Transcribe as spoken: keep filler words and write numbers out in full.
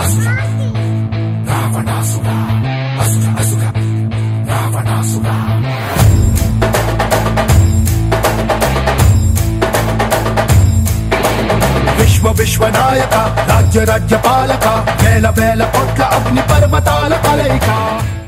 అసుర రావణాసుర అసుర అసుర రావణాసుర విశ్వ విశ్వనాయక రాజ్య రాజ్య పాలక వేల వేల కోట్ల అగ్ని పర్వతాల కలయిక